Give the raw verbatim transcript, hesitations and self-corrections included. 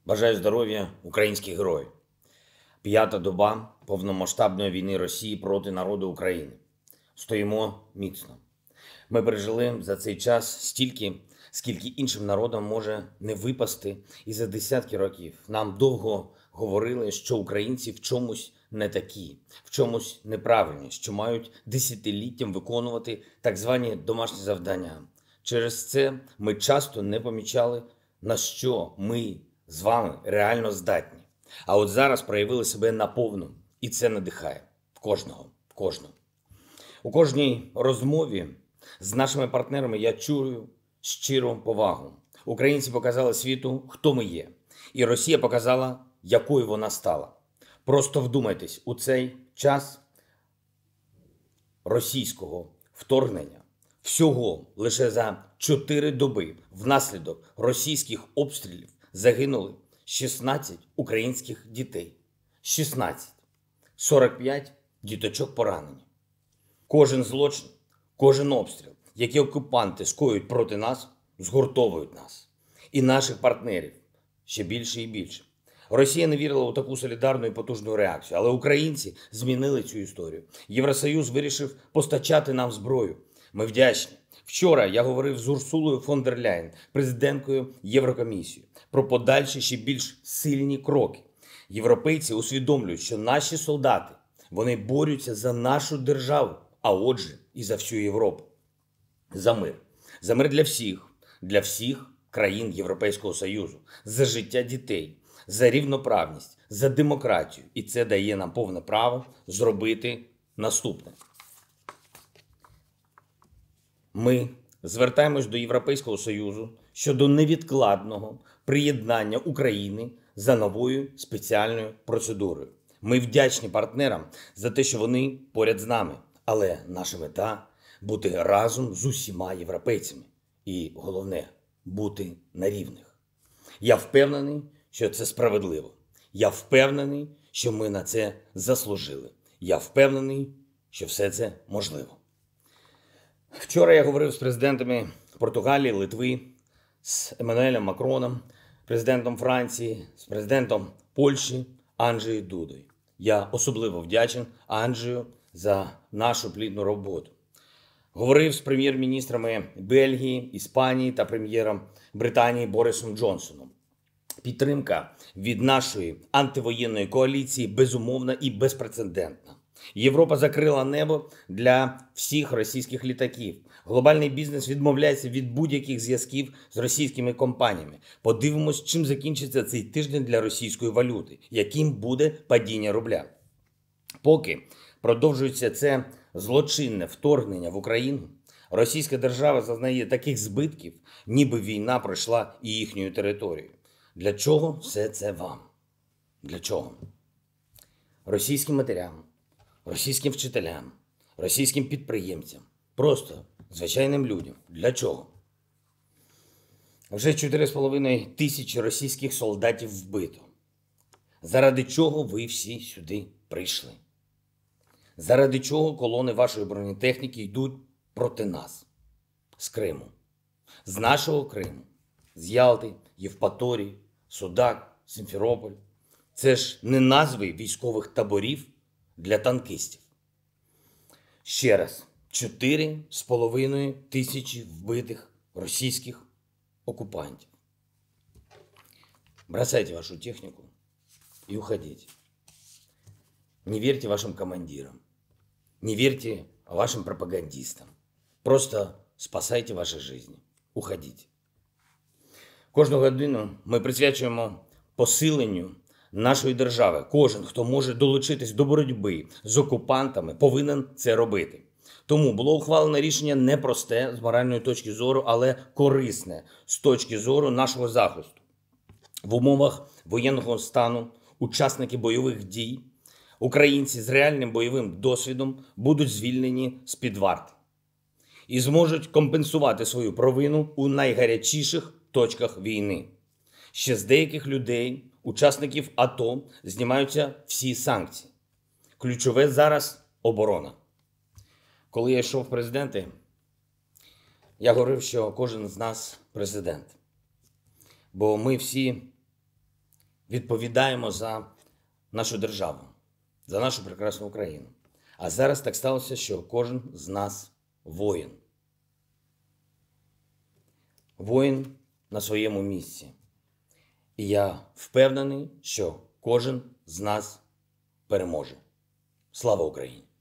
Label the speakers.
Speaker 1: Бажаю здоров'я українських героїв. П'ята доба повномасштабної війни Росії проти народу України. Стоїмо міцно. Ми пережили за цей час стільки, скільки іншим народам може не випасти і за десятки років. Нам довго говорили, що українці в чомусь не такі, в чомусь неправильні, що мають десятиліттям виконувати так звані домашні завдання. Через це ми часто не помічали, на що ми з вами реально здатні. А от зараз проявили себе наповну, і це надихає кожного, кожного. У кожній розмові з нашими партнерами я чую щиру повагу. Українці показали світу, хто ми є. І Росія показала, якою вона стала. Просто вдумайтесь, у цей час російського вторгнення всього лише за чотири доби внаслідок російських обстрілів загинули шістнадцять українських дітей. шістнадцять. сорок п'ять діточок поранені. Кожен злочин, кожен обстріл, які окупанти скоюють проти нас, згуртовують нас. І наших партнерів ще більше і більше. Росія не вірила у таку солідарну і потужну реакцію, але українці змінили цю історію. Євросоюз вирішив постачати нам зброю. Ми вдячні. Вчора я говорив з Урсулою фон дер Ляєн, президенткою Єврокомісії, про подальші ще більш сильні кроки. Європейці усвідомлюють, що наші солдати, вони борються за нашу державу, а отже і за всю Європу. За мир. За мир для всіх, для всіх країн Європейського Союзу, за життя дітей, за рівноправність, за демократію. І це дає нам повне право зробити наступне. Ми звертаємось до Європейського Союзу щодо невідкладного приєднання України за новою спеціальною процедурою. Ми вдячні партнерам за те, що вони поряд з нами. Але наша мета – бути разом з усіма європейцями. І головне – бути на рівних. Я впевнений, що це справедливо. Я впевнений, що ми на це заслужили. Я впевнений, що все це можливо. Вчора я говорив з президентами Португалії, Литви, з Еммануелем Макроном, президентом Франції, з президентом Польщі Анджею Дудою. Я особливо вдячен Анджею за нашу плідну роботу. Говорив з прем'єр-міністрами Бельгії, Іспанії та прем'єром Британії Борисом Джонсоном. Підтримка від нашої антивоєнної коаліції безумовна і безпрецедентна. Європа закрила небо для всіх російських літаків. Глобальний бізнес відмовляється від будь-яких зв'язків з російськими компаніями. Подивимось, чим закінчиться цей тиждень для російської валюти, яким буде падіння рубля. Поки продовжується це злочинне вторгнення в Україну, російська держава зазнає таких збитків, ніби війна пройшла і їхньою територією. Для чого все це вам? Для чого? Російським матерям, російським вчителям, російським підприємцям, просто звичайним людям. Для чого? Вже чотири з половиною тисячі російських солдатів вбито. Заради чого ви всі сюди прийшли? Заради чого колони вашої бронетехніки йдуть проти нас? З Криму. З нашого Криму. З Ялти, Євпаторії, Судак, Сімферополь. Це ж не назви військових таборів для танкістів. Ще раз, чотири з половиною тисячі вбитих російських оккупантов. Бросайте вашу технику и уходите. Не верьте вашим командирам, не верьте вашим пропагандистам. Просто спасайте ваші жизни. Уходіть. Кожну годину ми присвячуємо посиленню нашої держави. Кожен, хто може долучитись до боротьби з окупантами, повинен це робити. Тому було ухвалено рішення непросте з моральної точки зору, але корисне з точки зору нашого захисту. В умовах воєнного стану учасники бойових дій, українці з реальним бойовим досвідом будуть звільнені з-під варти і зможуть компенсувати свою провину у найгарячіших точках війни. Ще з деяких людей, учасників АТО, знімаються всі санкції. Ключове зараз – оборона. Коли я йшов в президенти, я говорив, що кожен з нас президент. Бо ми всі відповідаємо за нашу державу, за нашу прекрасну Україну. А зараз так сталося, що кожен з нас воїн. Воїн на своєму місці. І я впевнений, що кожен з нас переможе. Слава Україні!